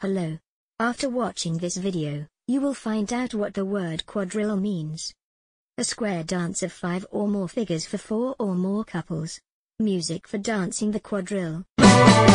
below. After watching this video, you will find out what the word quadrille means. A square dance of 5 or more figures for 4 or more couples. Music for dancing the quadrille.